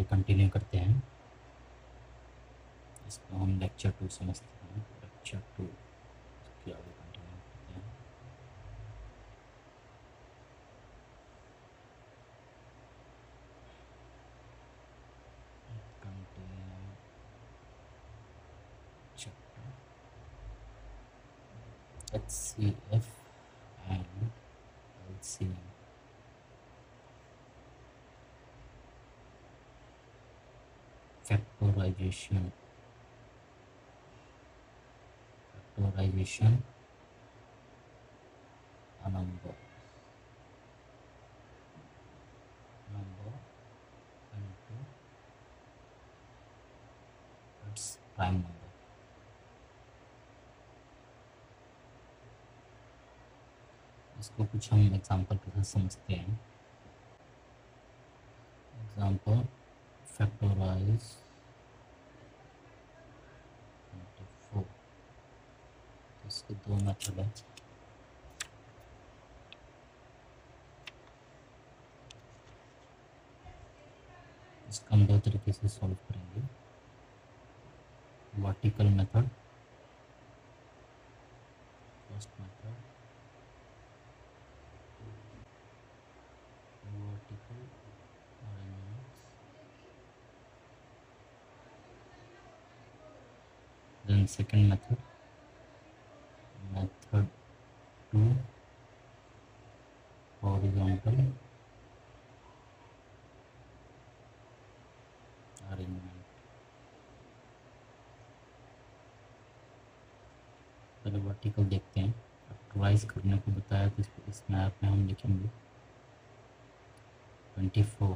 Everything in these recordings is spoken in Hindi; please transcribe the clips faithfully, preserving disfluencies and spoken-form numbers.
कंटिन्यू करते हैं। इसको हम लेक्चर टू समझते हैं। लेक्चर टू इसके आगे कंटिन्यू करते हैं। Continue chapter H C F and L C M. Factorization. Factorization a number number into its prime number. इसको कुछ हम एग्जांपल के साथ समझते हैं। Example factorise four. इसके दो मेथड है। इसका हम दो तरीके से सॉल्व करेंगे। Vertical method, first method vertical arrangements, then second method method two horizontal arrangement. पहले वर्टिकल देखते हैं। फैक्टराइज करने को बताया तो इस मैप में हम लिखेंगे ट्वेंटी फोर।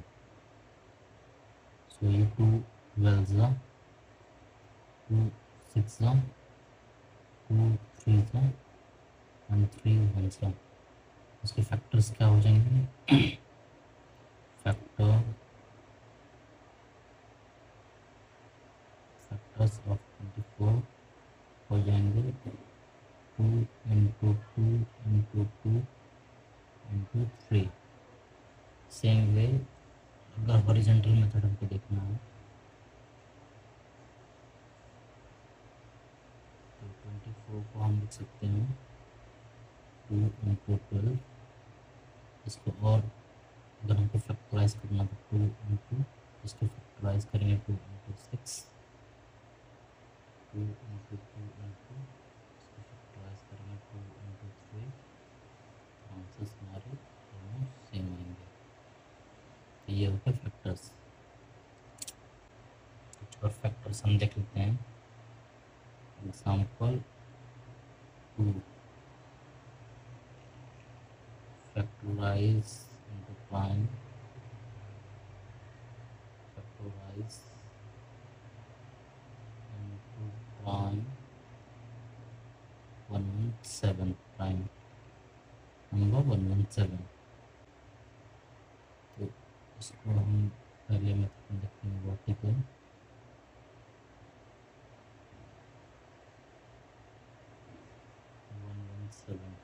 सो ये टू ट्वेल्व ज़ा, टू सिक्स ज़ा, टू थ्री ज़ा एंड थ्री वन ज़ा। इसके फैक्टर्स क्या हो जाएंगे? Factor factors of twenty four हो जाएंगे two into two into two into three. Same way अगर हॉरिजॉन्टल मेथड हमको देखना है तो ट्वेंटी फोर को हम लिख सकते हैं टू इंटू ट्वेल्व। इसको और अगर हमको फैक्टराइज करना तो टू इंटू, इसको फैक्टराइज करेंगे two into six, two into two into, इसको फैक्टराइज करेंगे टू इंटू थ्री। आंसर्स हमारे दोनों सेम आएंगे। तो ये होगा फैक्टर्स। कुछ और फैक्टर्स हम देख लेते हैं। Example to factorise into prime, factorize into prime one one seven, prime number one one seven। तो इसको हम पहले मेथड में देखते हैं vertical. One one seven,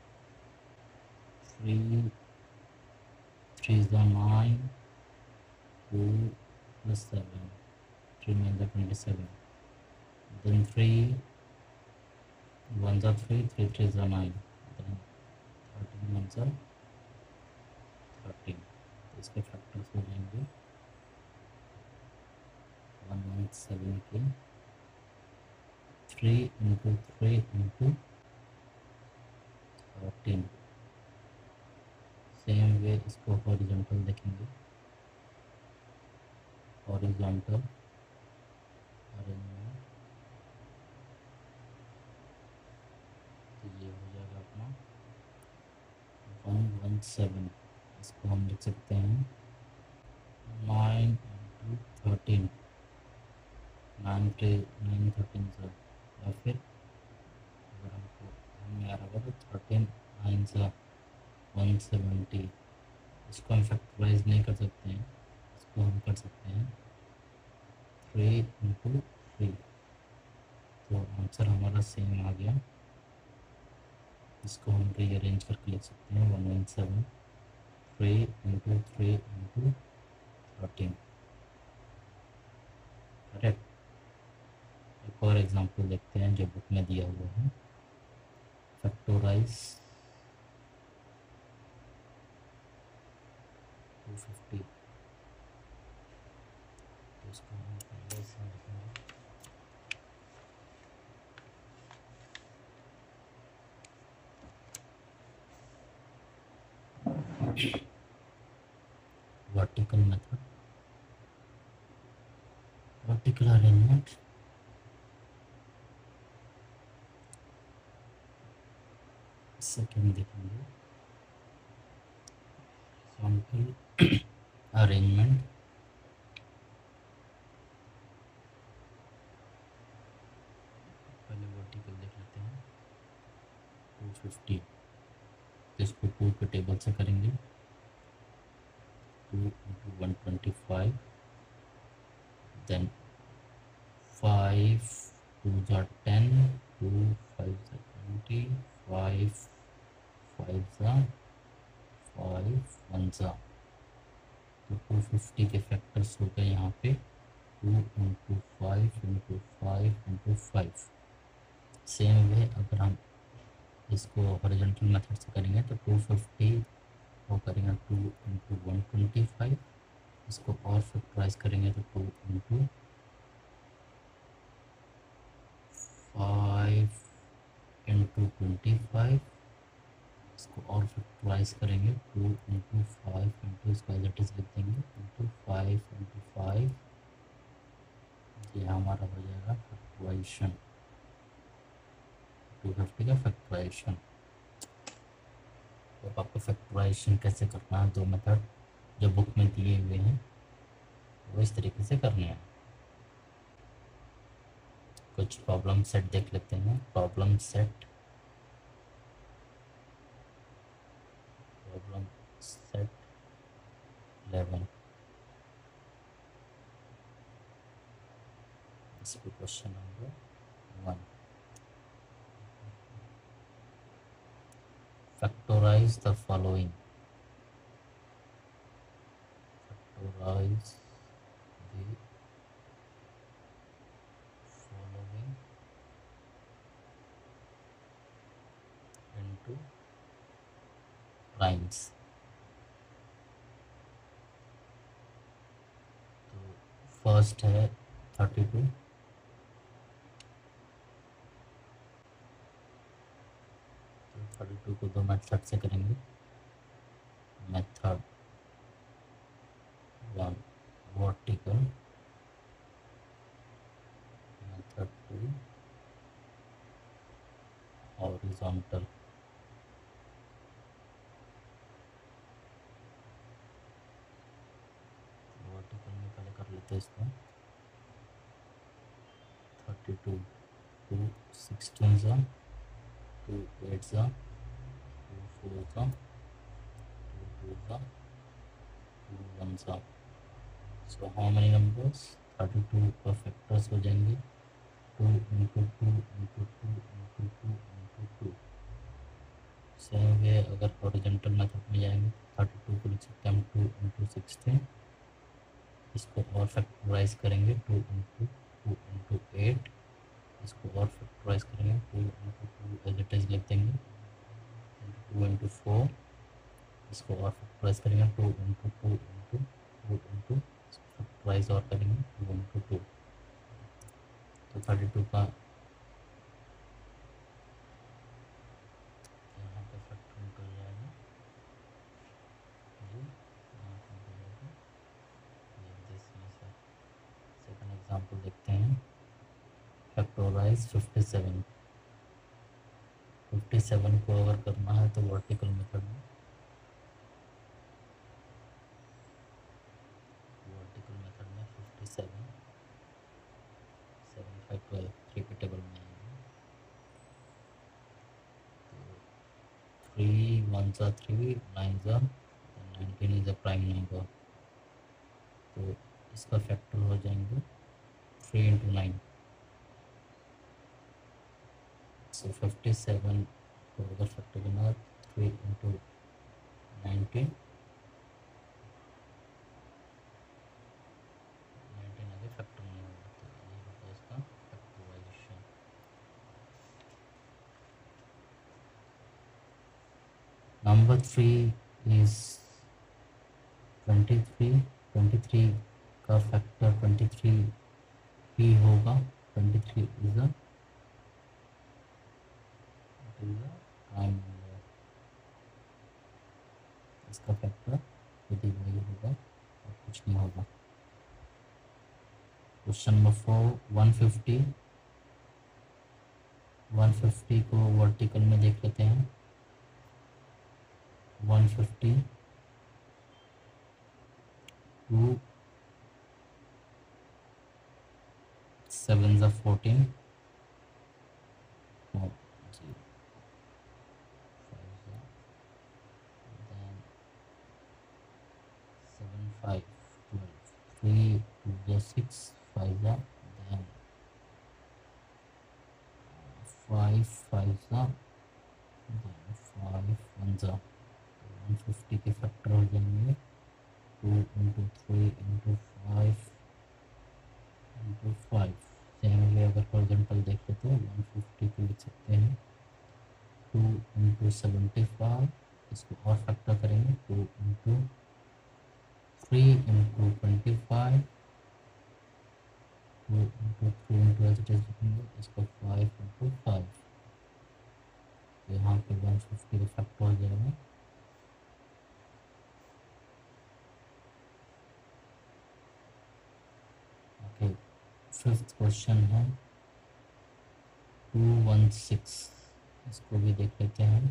three three is the nine, two plus seven, three nine is twenty-seven, then three ones are three, three three is the nine, then thirteen ones are thirteen। तो इसके फैक्टर्स हो जाएंगे वन वन सेवन के three into three into thirteen. Same way इसको हॉरिजॉन्टल देखेंगे। हॉरिजॉन्टल अरेंजमेंट तो ये हो जाएगा अपना वन वन सेवन। इसको हम लिख सकते हैं नाइन इंटू थर्टीन, नाइन टे नाइन थर्टीन सा, या फिर अगर हमको हमें आ रहा तो थर्टीन नाइन सा वन सेवेंटी। इसको हम फैक्टराइज नहीं कर सकते हैं, इसको हम कर सकते हैं थ्री इंटू थ्री। तो आंसर हमारा सेम आ गया। इसको हम रीअरेंज करके लिख सकते हैं one one seven three into three into thirteen. Correct. एक और एग्जांपल देखते हैं जो बुक में दिया हुआ है। फैक्टोराइज टू फिफ्टी, तो इसको हम पहले से लिखेंगे vertical method, vertical arrangement. Second देखेंगे हॉरिजॉन्टल अरेंजमेंट। पहले वर्टिकल देख लेते हैं टू फिफ्टी, तो इसको टू के टेबल से करेंगे, two into one twenty five, then five two ज़ा टेन, टू फाइव ज़ा ट्वेंटी, फाइव फाइव ज़ा फाइव, वन ज़ा, तो टू फिफ्टी के फैक्टर्स हो गए यहाँ पे two into five into five into five. Same way अगर हम इसको हॉरिजॉन्टल मेथड से करेंगे तो टू फिफ्टी वो करेंगे two into one twenty five, इसको और फैक्टराइज करेंगे तो two into five into twenty five, इसको और फैक्टराइज करेंगे टू इंटू फाइव इंटू इसको एज इट इज लिख देंगे इंटू फाइव इंटू फाइव, ये हमारा हो जाएगा फैक्टराइजेशन, टू फिफ्टी का फैक्टराइजेशन। तो आपको फैक्टराइजेशन कैसे करना है, दो मेथड जो बुक में दिए हुए हैं वो इस तरीके से करने हैं। कुछ प्रॉब्लम सेट देख लेते हैं। Problem set, problem set eleven, इसको question number one, factorize the following, factorize the following into primes। तो फर्स्ट है थर्टी टू, तो थर्टी टू को दो मेथड से करेंगे। Method one vertical, method two horizontal. Vertical में पहले कर लेते हैं इसको, थर्टी टू, टू सिक्सटीन ज़ा, टू एट ज़ा, टू फोर ज़ा, टू टू ज़ा, टू वन ज़ा। So how many numbers, thirty two का फैक्टर्स हो जाएंगे two into two into two into two into two. Same way अगर हॉरिजॉन्टल मेथड में जाएंगे थर्टी टू को लिख सकते हैं हम टू इंटू सिक्सटीन, इसको और फैक्टराइज करेंगे two into two into eight, इसको और फैक्टराइज करेंगे two into two as it is लिख देंगे, टू इंटू फोर, इसको और फैक्टराइज करेंगे two into two into two into factorise और करेंगे टू इंटू टू, तो थर्टी टू का यहाँ पे फैक्टर निकल जाएगा जी, यहाँ पे निकल जाएगा ये दिस में से। सेकंड एग्जांपल देखते हैं, factorise fifty seven, fifty seven को अगर करना है तो वर्टिकल मेथड में, वर्टिकल मेथड में fifty seven, seven five twelve three के टेबल में आएंगे, तो थ्री वन ज़ा थ्री, नाइन ज़ा nineteen is a prime number, तो इसका फैक्टर हो जाएंगे three into nine. So fifty seven को अगर फैक्टर करना थ्री इंटू नाइनटीन, नाइनटीन आगे फैक्टर नहीं होगा, तो number three is twenty three, twenty three का फैक्टर ट्वेंटी थ्री ही होगा। Twenty three is a prime number, इसका फैक्टर यदि वही होगा और कुछ नहीं होगा। Question number four, one fifty, one fifty को वर्टिकल में देख लेते हैं। वन फिफ्टी टू सेवन ज़ा fourteen, seven five twelve, three two ज़ा सिक्स, फाइव ज़ा, देन फाइव फाइव ज़ा, देन फाइव वन ज़ा। वन फिफ्टी के फैक्टर हो जाएंगे two into three into five into five. Same way अगर हॉरिजॉन्टल देखें तो वन फिफ्टी को लिख सकते हैं टू इंटू सेवेंटी फाइव, इसको और फैक्टर करेंगे two into three into twenty five, two into three into as it is लिखेंगे इसको फाइव इंटू फाइव। यहाँ पे वन फिफ्टी का फैक्टर हो जाएगा ओके। फिफ्थ क्वेश्चन है टू वन सिक्स, इसको भी देख लेते हैं।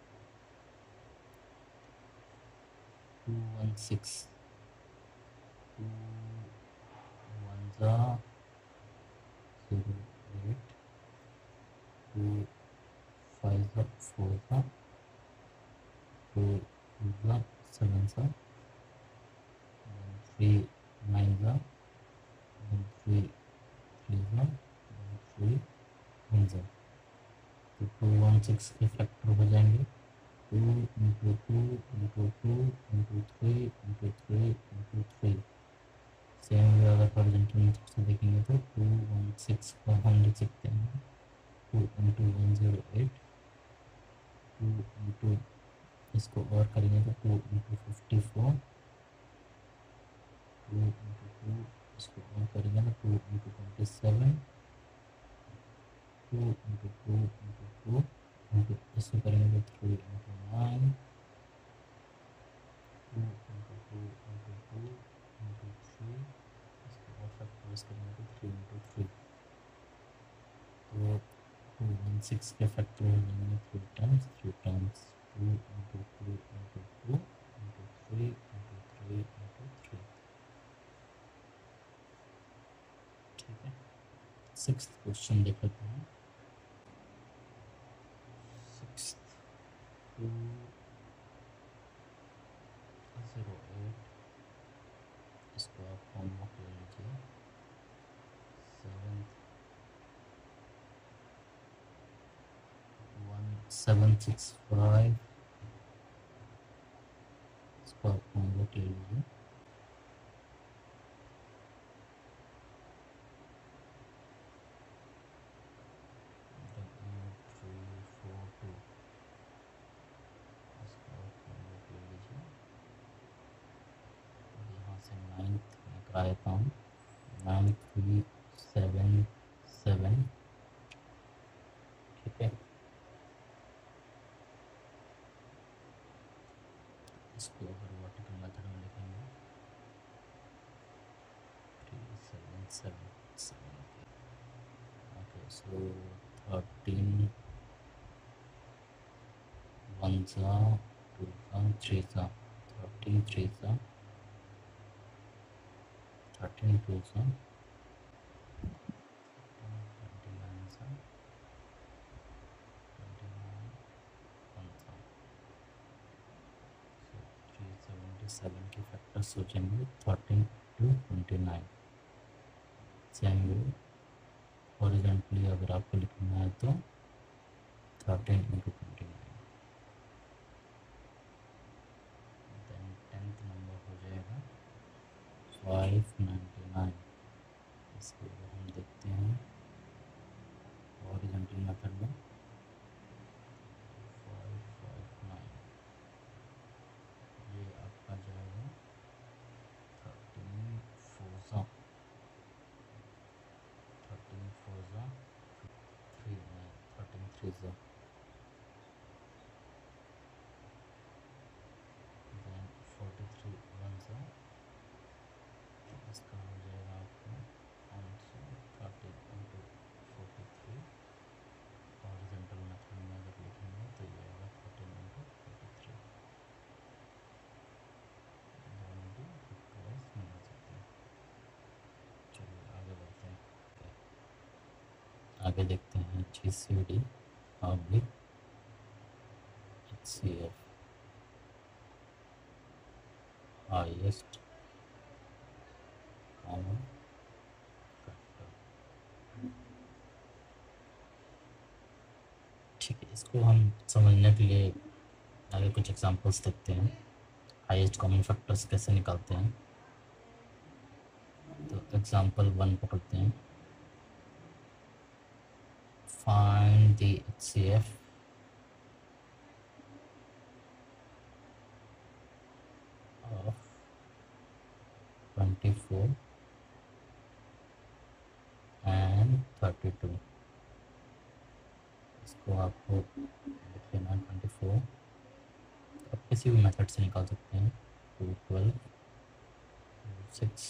Two one six, two one ज़ा ज़ीरो एट, टू फाइव ज़ा फोर ज़ा, टू टू ज़ा सेवन ज़ा, थ्री नाइन ज़ा, थ्री थ्री ज़ा, थ्री वन ज़ा। तो टू वन सिक्स के फैक्टर हो जाएंगे two into two into two into three into three into three. Same way अगर हॉरिजॉन्टल मेथड से देखेंगे तो टू वन सिक्स को हम लिख सकते हैं two into one zero eight, two into इसको और करेंगे तो two into fifty four, two into two इसको और करेंगे तो two into twenty seven, two into two into two into इसको करेंगे तो three into nine, two into two into two into three, इसको और फैक्टराइज करेंगे तो थ्री इंटू थ्री। तो टू वन सिक्स के फैक्टर हो जाएंगे three times, three times to into two into two into three into three into three. ठीक है, सिक्स्थ क्वेश्चन देख लेते हैं। सिक्स्थ टू ज़ीरो एट, इसको आप होमवर्क ले लीजिए। Seven one seven six five, इसको आप होमवर्क ले लीजिए। थ्री फोर टू, इसको आप होमवर्क ले लीजिए। यहाँ से नाइन्थ में करा देता हूँ, नाइन थ्री सेवन सेवन। ठीक है, इसको अगर वर्टिकल मेथड में लिखेंगे three seven seven seven. Okay, so thirteen one ज़ा टू ज़ा थ्री ज़ा, थर्टीन थ्री ज़ा थर्टीन टू ज़ा ट्वेंटी नाइन ज़ा ट्वेंटी नाइन वन ज़ा। सो थ्री सेवेंटी सेवन के फैक्टर सोचेंगे thirteen two twenty nine. Same way horizontally अगर आपको लिखना है तो thirteen into twenty nine. Then tenth number हो जाएगा फाइव नाइन्टी नाइन। इसको अगर हम देखते हैं हॉरिजॉन्टल मेथड में फाइव फाइव नाइन, थ्री ज़ा, देन फोर्टी थ्री वन ज़ा, इसका हो जाएगा आपको पाँच सौ thirty into forty three, horizontal method में अगर लिखेंगे तो ये आएगा थर्टीन इंटू फोर्टी थ्री, दोनों भी फैक्टराइज बना सकते हैं। चलिए आगे बढ़ते हैं, आगे देखते हैं G C D oblique H C F, highest common factor. ठीक है, इसको हम समझने के लिए आगे कुछ एग्जांपल्स देखते हैं, हाईएस्ट कॉमन फैक्टर्स कैसे निकालते हैं। तो एग्जांपल वन पकड़ते हैं, find the H C F of twenty four and thirty two. इसको आपको लिख लेना ट्वेंटी फोर, आप किसी भी मेथड से निकाल सकते हैं, two twelve six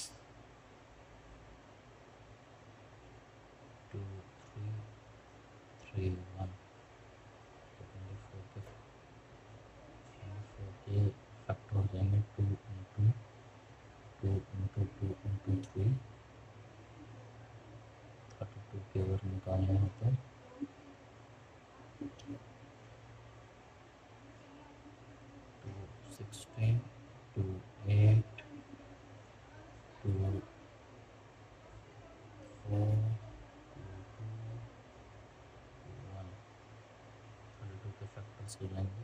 two three three one, twenty four के ट्वेंटी फोर के फैक्टर हो जाएंगे two into two into two into three, thirty two के अगर निकालने हो तो two sixteen two eight two four two two one, thirty two के फैक्टर्स हो जाएंगे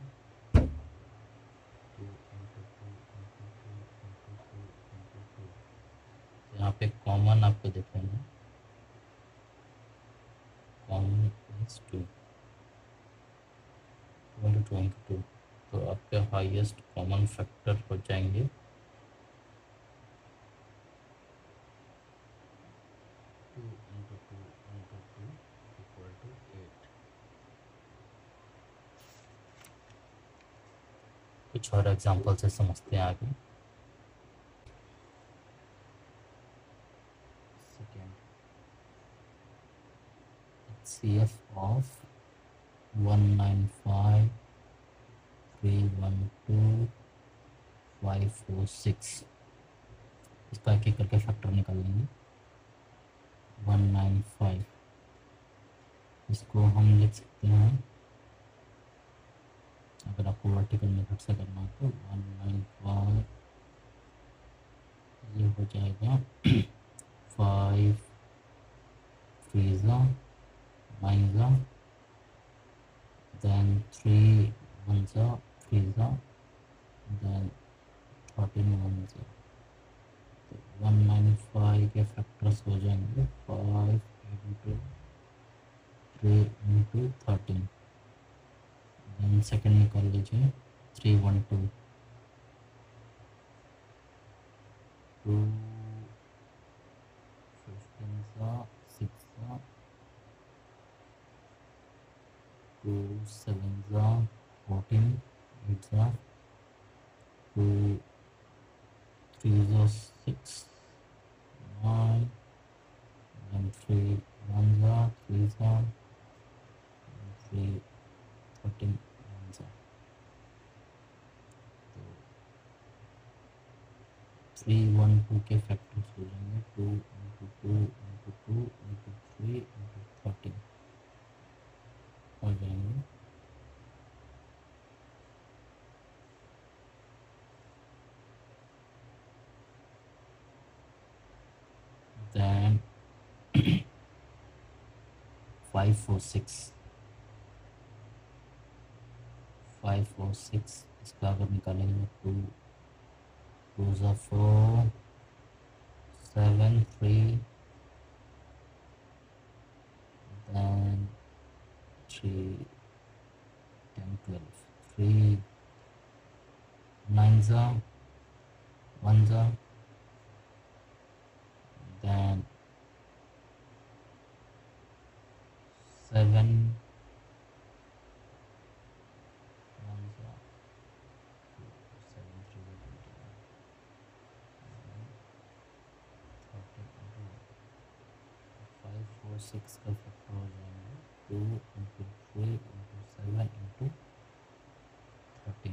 two into two into two into two into two. यहाँ पे कॉमन आपको दिखेंगे, common is two, two into two into two, तो आपके हाईएस्ट कॉमन फैक्टर हो जाएंगे two into two into two equal to eight. कुछ और एग्जांपल से समझते हैं आगे। Second, H C F of one nine five three one two five four six, इसका एक एक करके फैक्टर निकाल लेंगे। वन नाइन फाइव, इसको हम लिख सकते हैं, अगर आपको वर्टिकल मेथड से करना है तो वन नाइन फाइव ये हो जाएगा फाइव थ्री ज़ा नाइन ज़ा, देन थ्री वन ज़ा थ्री ज़ा, देन थर्टीन वन ज़ा, तो वन नाइन फाइव के फैक्टर्स हो जाएंगे five into three into thirteen, then second निकाल लीजिए three one two two fifteen सा सिक्स सा टू सेवन सा फोर्टीन एट सा टू थ्री सा six nine, then three one सा थ्री सा थ्री थर्टीन वन सा, तो थ्री वन टू के फैक्टर्स हो जाएंगे two into two into two into three into thirteen हो जाएंगे। Then five four six five four six, इसका अगर निकालेंगे टू टू ज़ा four seven three, then three ten twelve, three nine ज़ा वन ज़ा, दैन सेवन तो सिक्स का फैक्टर हो जाएंगे two into three into seven into thirteen.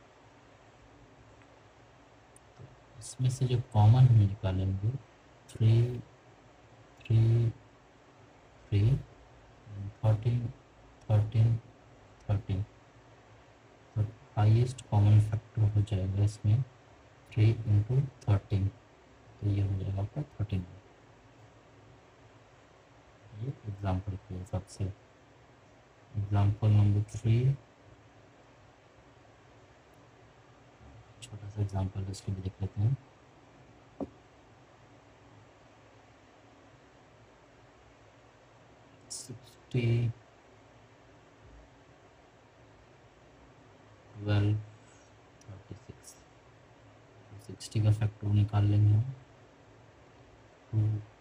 तो इसमें से जो कॉमन हम निकालेंगे three three three thirteen thirteen thirteen. तो हाईएस्ट कॉमन फैक्टर हो जाएगा इसमें थ्री इंटू थर्टीन, तो ये हो जाएगा आपका थर्टीन। ये एग्जाम्पल के हिसाब से। एग्जाम्पल नंबर थ्री, छोटा सा एग्जाम्पल इसको भी देख लेते हैं। Sixty twelve thirty six, sixty का फैक्टर निकाल लेंगे हम टू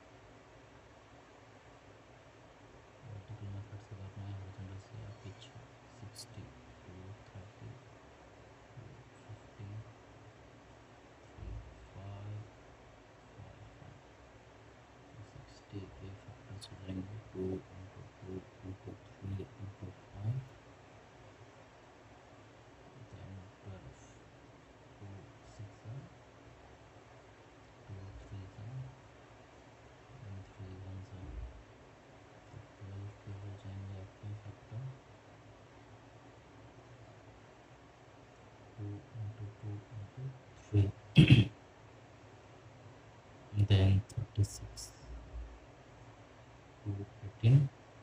वर्टिकल मेथड से करना है, हॉरिजॉन्टल से या पीछे sixty two thirty fifty three five five five sixty के फैक्टर्स हो जाएंगे two into two into three into five then twelve two six two three then three one twelve के हो जाएंगे आपके factor two into two into three then thirty six two eighteen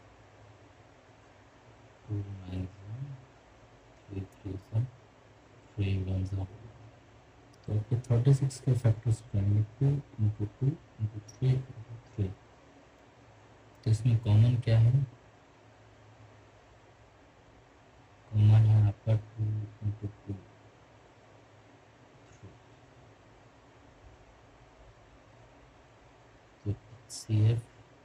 two nine three three सा थ्री वन सा। तो आपके थर्टी सिक्स के फैक्टर्स बनेंगे two into two into three into three. तो इसमें कॉमन क्या है? कॉमन है आपका टू इंटू टू। तो H C F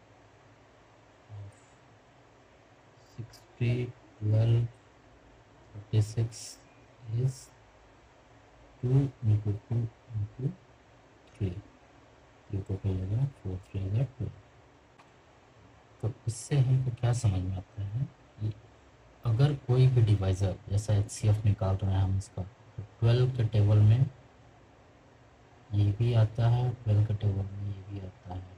of sixty twelve thirty six is two into two into three, ये टोटल हो गया फोर थ्री हज़ार टू। तो इससे हमको क्या समझ में आता है कि अगर कोई भी डिवाइज़र जैसा एच सी एफ निकाल रहे हैं हम इसका, तो ट्वेल्व के टेबल में ये भी आता है, ट्वेल्व के टेबल में ये भी आता है।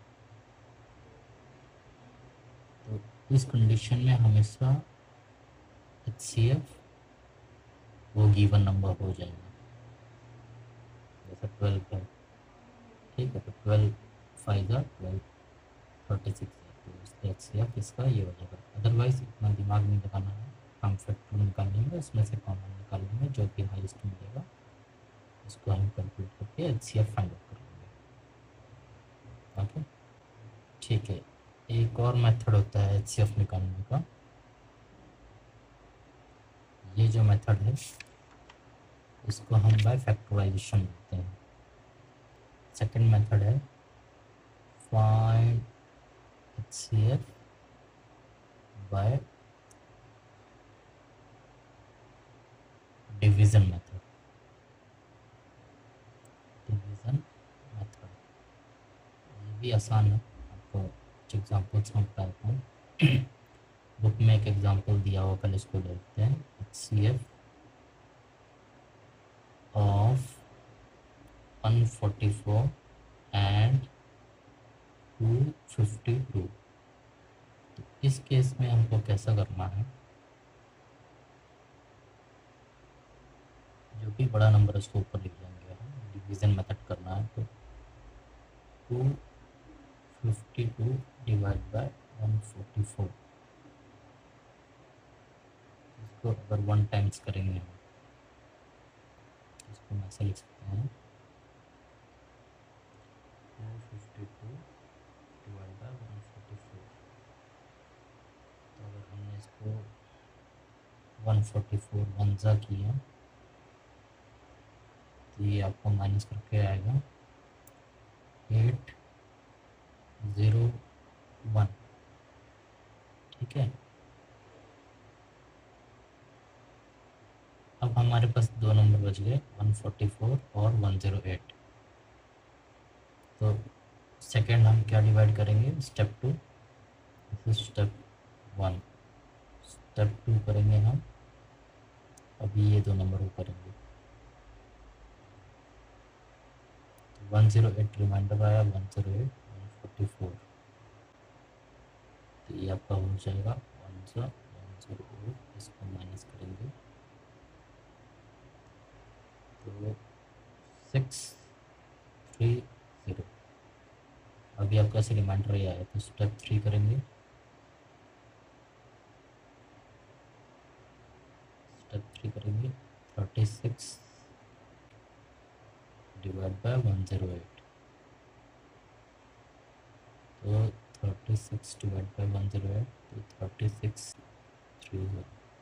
तो इस कंडीशन में हमेशा एच सी एफ वो गिवन नंबर हो जाएगा, जैसा ट्वेल्व है, ठीक है। तो ट्वेल्व फाइव ज़ा ट्वेल्व थर्टी सिक्स है, तो इसका एच सी एफ इसका ये हो जाएगा। अदरवाइज इतना दिमाग नहीं लगाना है, हम फैक्टर निकाल लेंगे, उसमें से कॉमन निकाल लेंगे, जो भी हाईएस्ट मिलेगा उसको हम कैलकुलेट करके H C F find out कर लेंगे। ओके, ठीक है। एक और मेथड होता है एच सी एफ निकालने का। ये जो मेथड है इसको हम बाय फैक्टराइजेशन बोलते हैं। सेकंड मेथड है find H C F by division method. Division method ये भी आसान है, आपको कुछ एग्जाम्पल्स में बताता हूँ। बुक में एक एग्जाम्पल दिया हुआ, कल इसको देखते हैं। H C F of one forty four and two fifty two. तो इस केस में हमको कैसा करना है, जो भी बड़ा नंबर इसको ऊपर लिख लेंगे हम, डिवीजन मेथड करना है। तो two fifty two divide by one forty four, इसको अगर वन टाइम्स करेंगे हम, इसको हम ऐसे लिख सकते हैं two fifty two divide by one forty four. तो अगर हमने इसको वन फोर्टी फोर वन ज़ा किया तो ये आपको माइनस करके आएगा एट ज़ीरो वन, ठीक है। अब हमारे पास दो नंबर बच गए, वन फोर्टी फोर और वन ज़ीरो एट। तो सेकेंड हम क्या डिवाइड करेंगे, step two step one. Step two करेंगे हम, अभी ये दो नंबर को करेंगे। वन ज़ीरो एट रिमाइंडर आया, one zero eight one forty four, तो ये आपका हो जाएगा one zero one zero eight, इसको माइनस करेंगे तो सिक्स थ्री ज़ीरो। अभी आपका से रिमाइंडर ये आया, तो स्टेप थ्री करेंगे। स्टेप थ्री करेंगे, thirty six divide by one zero eight, तो thirty six divide by one zero eight, तो thirty six three one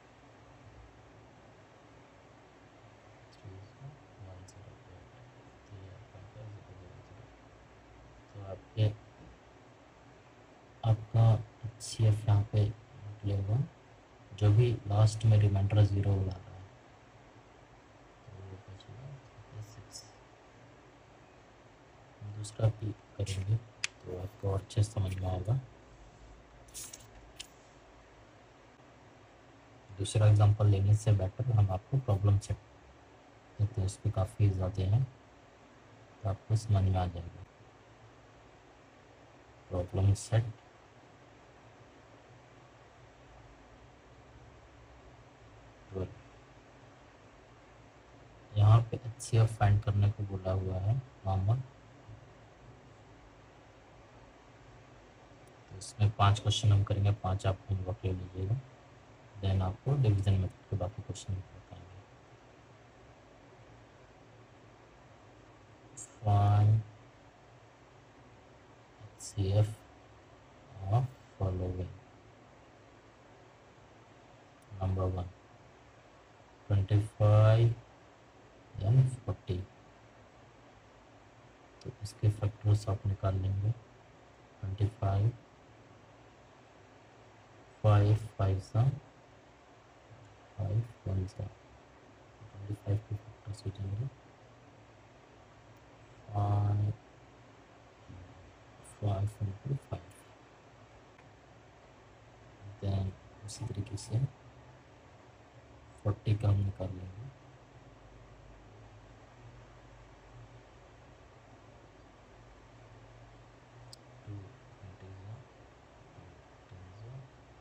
one zero eight, तो ये आपका ज़ीरो ज़ीरो ज़ीरो। तो आपके आपका एच सी एफ यहाँ पे निकलेगा, जो भी लास्ट में रिमाइंडर ज़ीरो उड़ा रहा है, तो वो बचेगा थर्टी सिक्स। दूसरा भी करेंगे तो आपको और अच्छे समझ में आएगा। दूसरा एग्जांपल लेने से बेटर हम आपको प्रॉब्लम सेट देते हैं, उस पर काफ़ी ज़्यादा हैं, तो आपको समझ में आ जाएगा। प्रॉब्लम सेट ट्वेल्व, यहाँ पे एच सी एफ फाइंड करने को बोला हुआ है नॉर्मल। तो इसमें पांच क्वेश्चन हम करेंगे, पांच आप होमवर्क ले लीजिएगा, देन आपको डिवीजन मेथड के बाकी क्वेश्चन बताएंगे। Find H C F of following. Number one twenty five then forty, तो इसके फैक्टर्स आप निकाल लेंगे। ट्वेंटी फाइव फाइव फाइव सा फाइव वन सा, ट्वेंटी फाइव के फैक्टर्स हो जाएंगे five five into five. Then उसी तरीके से फोर्टी का हम निकाल लेंगे। टू ट्वेंटी ज़ा टू टेन ज़ा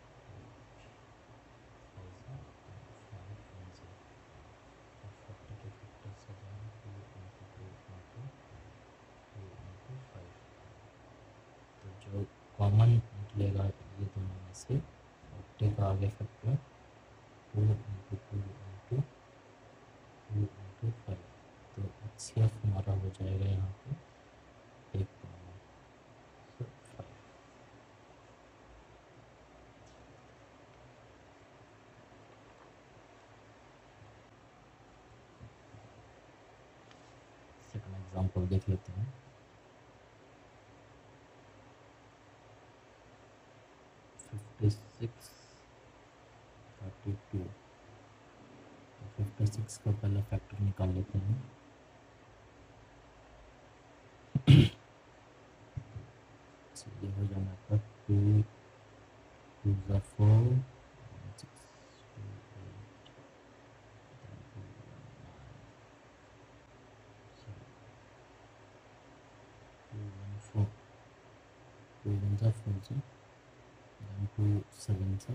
फाइव ज़ा फाइव वन ज़ा, और फोर्टी के फैक्टर्स हो जाएंगे two into two into two into five. तो जो कॉमन निकलेगा ये दोनों में से, फोर्टी का आगे factor two into two into two into five, तो एच सी एफ हमारा हो जाएगा यहाँ पे एक कॉमन, तो फाइव। सेकंड एग्जांपल देख लेते हैं। फिफ्टी सिक्स थर्टी टू, तो फिफ्टी सिक्स का पहला फैक्टर निकाल लेते हैं। तो ये हो जाना आपका टू टू ज़ा four six two eight two nine two one four, two one ज़ा फोर ज़ा, देन टू सेवन ज़ा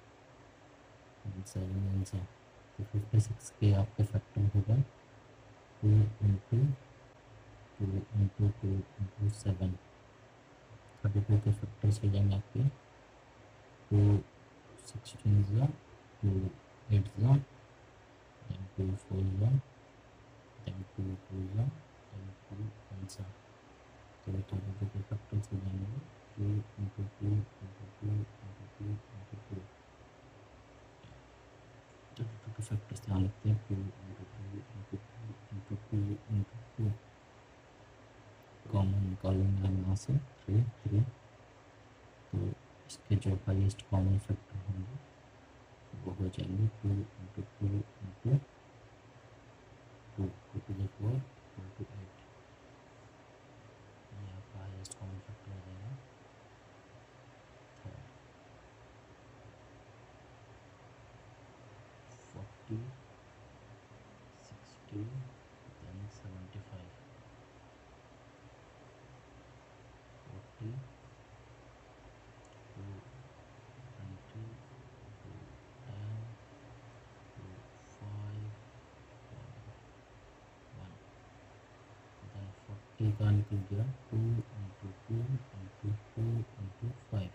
सेवन वन ज़ा, तो फिफ्टी सिक्स के आपके फैक्टर होगा two into two into two into seven. Thirty two के फैक्टर्स हो जाएंगे आपके टू सिक्सटीन ज़ा, टू एट ज़ा, देन टू फोर ज़ा, देन टू टू ज़ा, देन टू वन ज़ा, तो थर्टी टू के फैक्टर्स हो जाएंगे two into two into two into two into two. Thirty two के फैक्टर्स ध्यान रखते हैं, two into two into two into two into two, common निकालेंगे हम यहाँ से थ्री थ्री, तो इसके जो हाईएस्ट कॉमन फैक्टर होंगे वो हो जाएंगे two into two into two two to the four into eight, ये आपका हाईएस्ट कॉमन फैक्टर हो जाएगा third. fifty, sixty, then seventy-five, forty, two, twenty, two, ten, two, five, one, then forty का निकल गया two into two into two into five,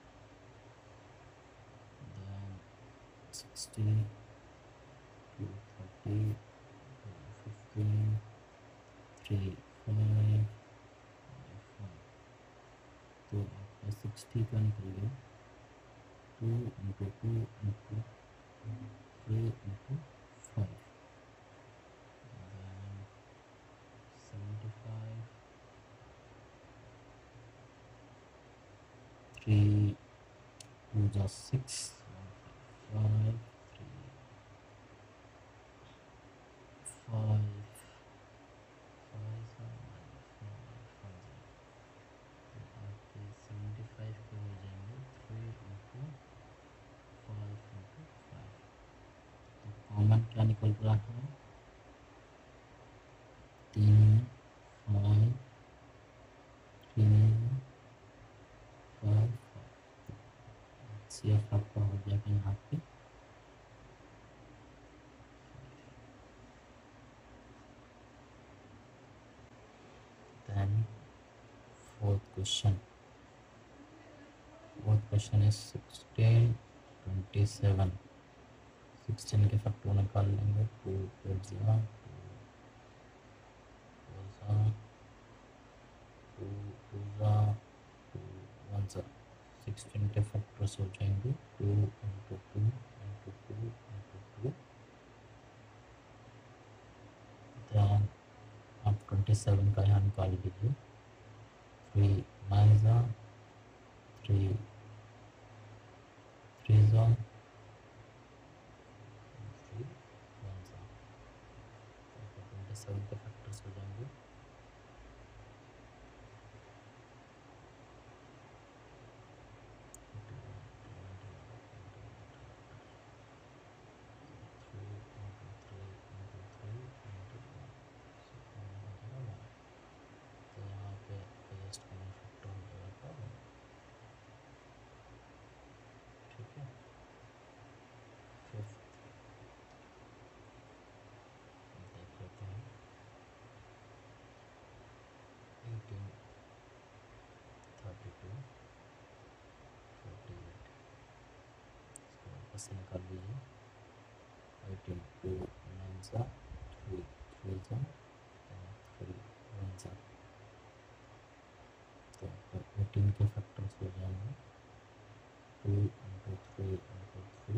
then sixty, two thirty, two fifteen, three five, five one, तो आपका सिक्सटी का निकल गया two into two into three into five, then seventy-five, three two just six, one five, three five, five seven, five five, तो आपके सेवेंटी फाइव के हो जाएंगे three into five into five, तो कॉमन क्या निकल रहा है तीन, five, three, five, C F आपका हो जाएगा यहाँ पे then fourth question fourth question is sixteen, twenty-seven, sixteen के फैक्टर निकाल लेंगे two eight zero, two two ज़ा, टू वन ज़ा, सिक्सटीन के फैक्टर्स हो जाएंगे two into two into two into two, then आप ट्वेंटी सेवन का यहाँ निकाल लीजिए थ्री नाइन ज़ा, थ्री थ्री ज़ा, थ्री वन ज़ा, ट्वेंटी सेवन के फैक्टर्स हो जाएंगे से निकाल लीजिए एटीन, टू नाइन ज़ा, थ्री थ्री ज़ा, थ्री वन ज़ा, तो एटीन के फैक्टर्स हो जाएंगे two into three into three,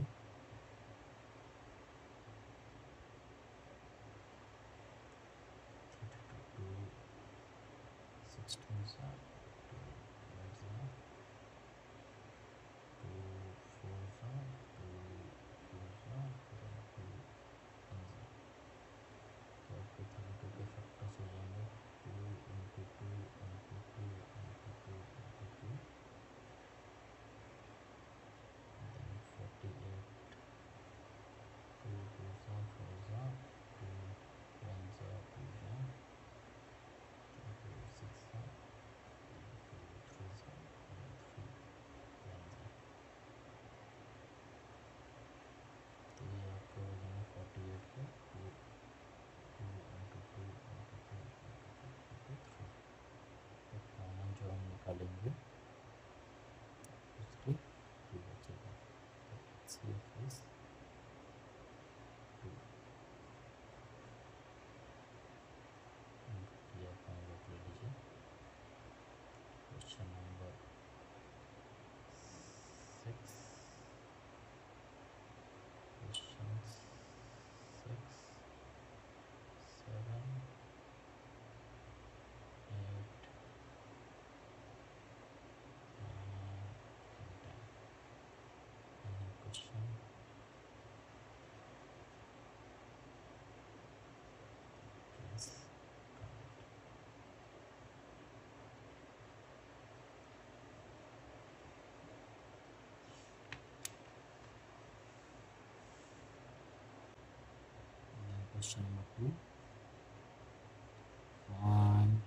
two sixteen ज़ा, टू एट ज़ा, टू फोर ज़ा, टू टू ज़ा, टू वन ज़ा, तो आपके थर्टी टू के फैक्टर्स हो जाएंगे two into two into two into two into two, then forty-eight, two two ज़ा, फोर ज़ा, टू वन ज़ा, टू ज़ा, टू सिक्स ज़ा, Question number two. Find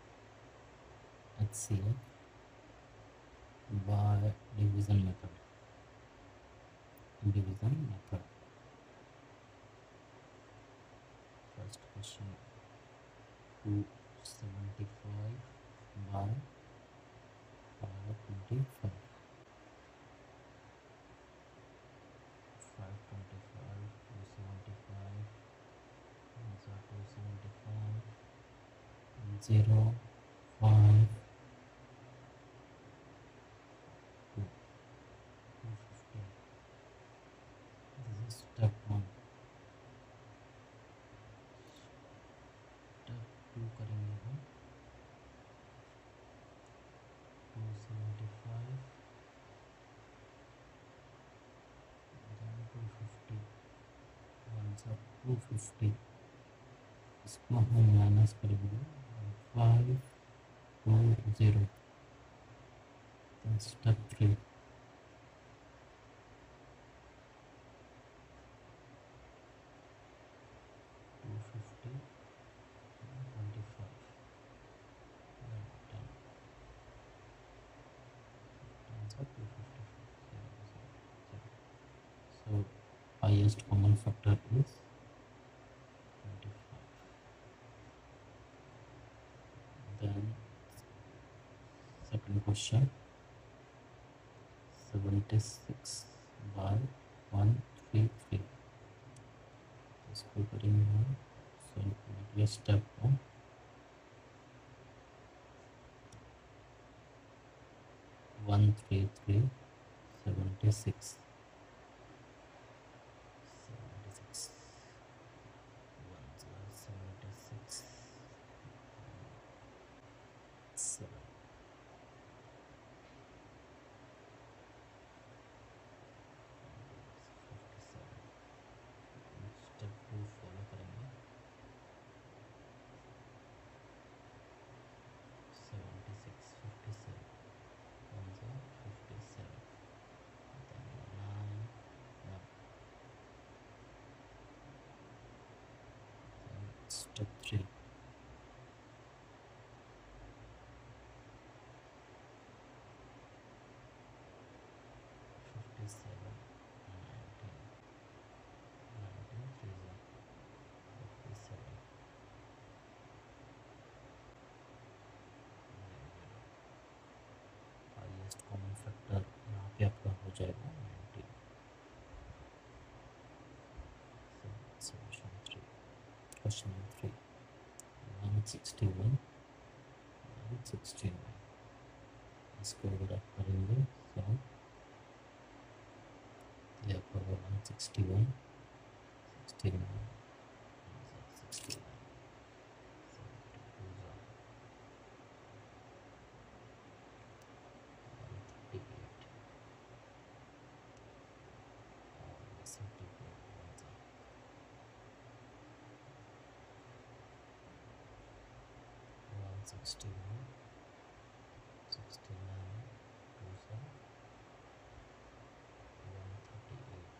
H C F by division method. Division method. First question, two seventy-five by five twenty-five. five twenty-five, two seventy-five, two seventy-five, zero, five, two, two fifty. This is step one. Step two करेंगे हम two seventy-five, then two fifty, one सा two fifty. इसको हम माइनस करेंगे five, two, zero. Then step three. two fifty, twenty-five, then ten. ten सा two fifty-five, zero, zero. So highest common factor is twenty-five. Then second question, seventy-six by one thirty-three. इसको करेंगे हम so step one. one thirty-three, seventy-six, seventy-six, one seventy-six, seven. Step two follow करेंगे seventy-six, fifty-seven, one fifty-seven, then nine, one. Then step three. fifty-seven, nineteen, nineteen, fifty-seven. Highest common factor यहाँ पे आपका हो जाएगा nineteen. Solution three. Question number three. one sixty-one, one sixty-nine. इसको अगर आप करेंगे तो ये आपका one sixty-one, sixty-nine, sixty-nine. sixty-one, sixty-nine, two seven, one thirty-eight,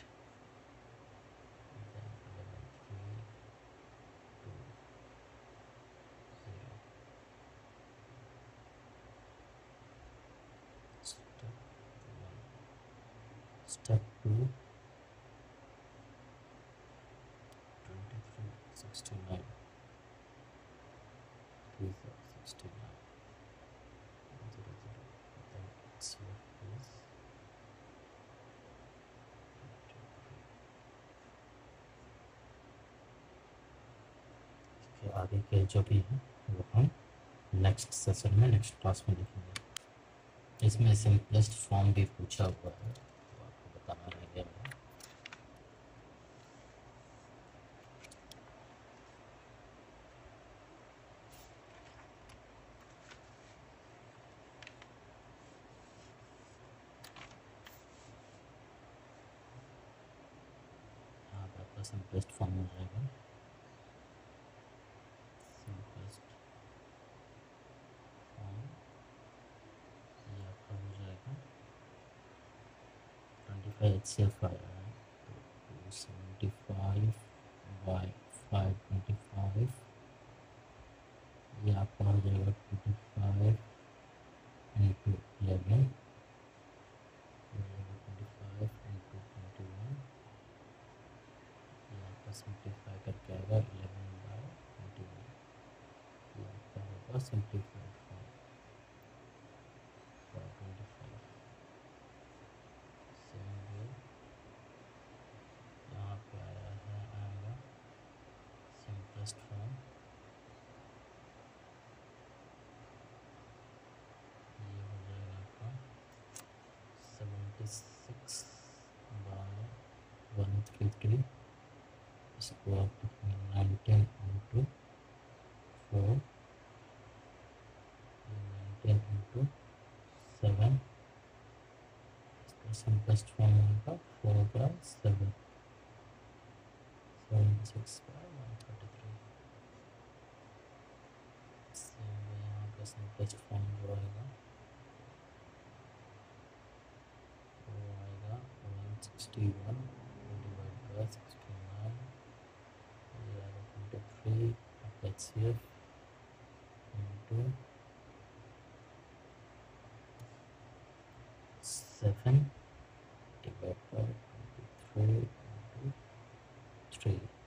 then eleven, three, two, zero. Step one. Step two. twenty-three, sixty-nine. sixty-nine, zero, zero. Then H C F is इसके आगे के जो भी है वो हम नेक्स्ट सेशन में नेक्स्ट क्लास में देखेंगे. इसमें सिंपलेस्ट फॉर्म भी पूछा हुआ है तो आपको बताना रह गया है. सिंपलेस्ट फॉर्म हो जाएगा. सिंपलेस्ट फॉर्म ये आपका हो जाएगा twenty-five H C F आया है तो two seventy-five by five twenty five, ये आपका हो जाएगा twenty five into eleven, twenty five into twenty one, ये आपका सिंप्लीफाई करके आएगा इलेवन बाई ट्वेंटी वन, ये आपका होगा simplified form for twenty five. Same way यहाँ पे आया है आएगा सिंपलेस्ट फॉर्म, ये हो जाएगा आपका seventy six by one fifty, इसको आप nineteen into four, nineteen into seven, इसका सिंपलेस्ट फॉर्म होगा four by seven, seventy six by one thirty three. Same way यहाँ का सिंपलेस्ट फॉर्म जो आएगा वो आएगा one sixty one divide by sixty nine, ये आएगा twenty three H C F into seven divide by twenty three into three,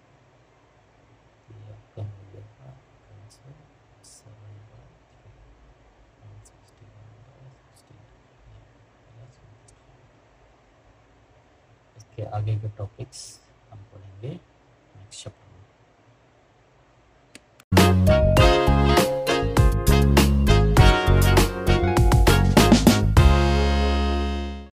ये आपका हो जाएगा answer seven by three, one sixty one by sixty. इसके आगे के टॉपिक्स हम पढ़ेंगे नेक्स्ट चैप्टर।